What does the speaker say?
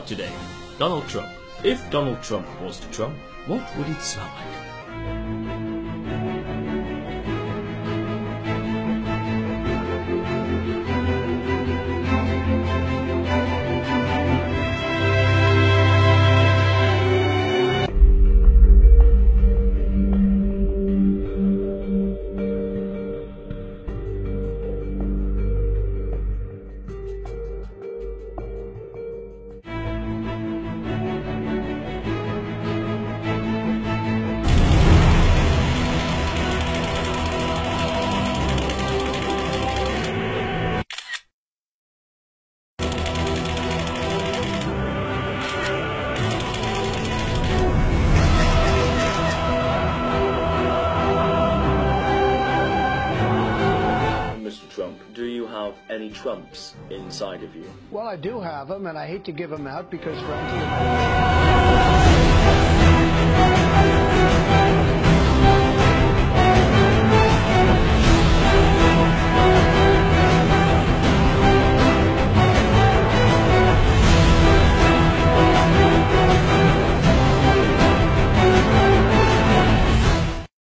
Today, Donald Trump. If Donald Trump was the Trump, what would it smell like? Trump, do you have any Trumps inside of you? Well, I do have them, and I hate to give them out because frankly...